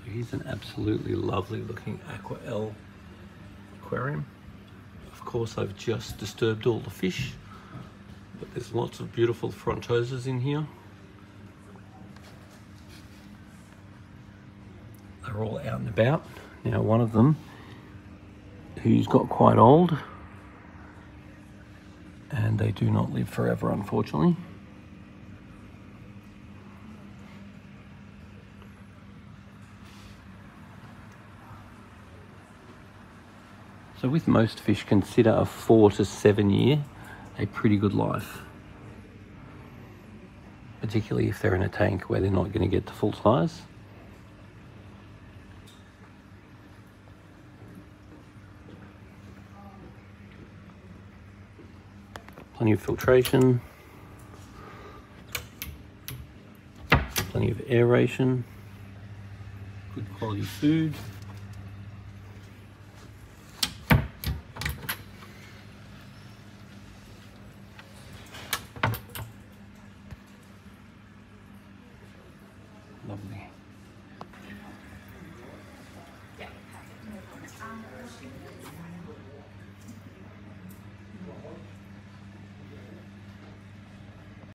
Here's an absolutely lovely looking Aqua L aquarium. Of course, I've just disturbed all the fish, but there's lots of beautiful frontosas in here. They're all out and about. Now, one of them, who's got quite old, and they do not live forever, unfortunately. So with most fish, consider a 4 to 7 year a pretty good life. Particularly if they're in a tank where they're not going to get to full size. Plenty of filtration. Plenty of aeration. Good quality food. Lovely.